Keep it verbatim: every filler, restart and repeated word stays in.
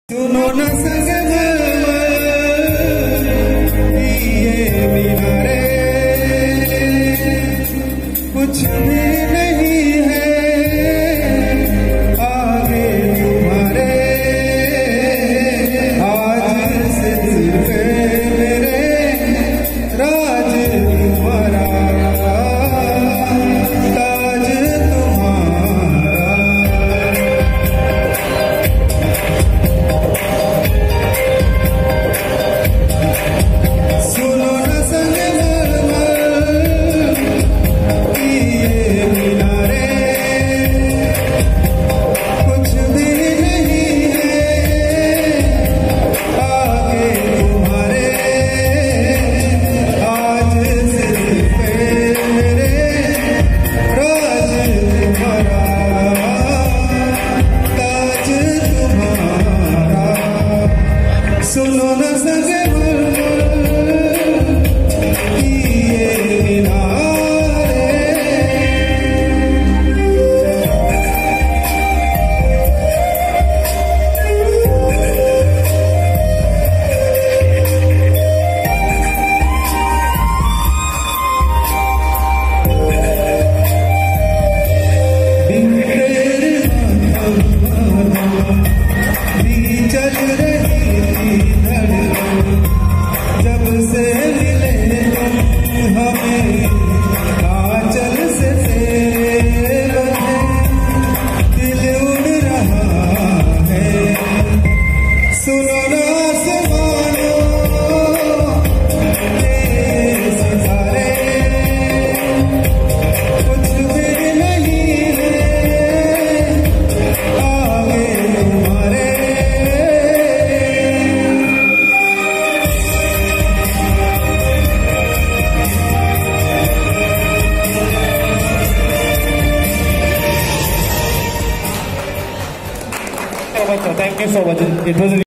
सुनो न सजन ये मीनारे कुछ भी नहीं है आगे तुम्हारे। आज से सिर्फ मेरे राज तुम्हारा, ताज तुम्हारा। सुनो न संगमरमर ये मीनारे कुछ भी नहीं है आगे तुम्हारे। आज से सिर्फ मेरे राज तुम्हारा, ताज तुम्हारा। सुनो न संगमरमर चल रही धड़कन जब से मिले तुम हमें आंचल से तेरे दिल उड़ रहा है। सुनो न आसमानों ये सितारे कुछ भी नहीं है आगे तुम्हारे। Thank you so much. It was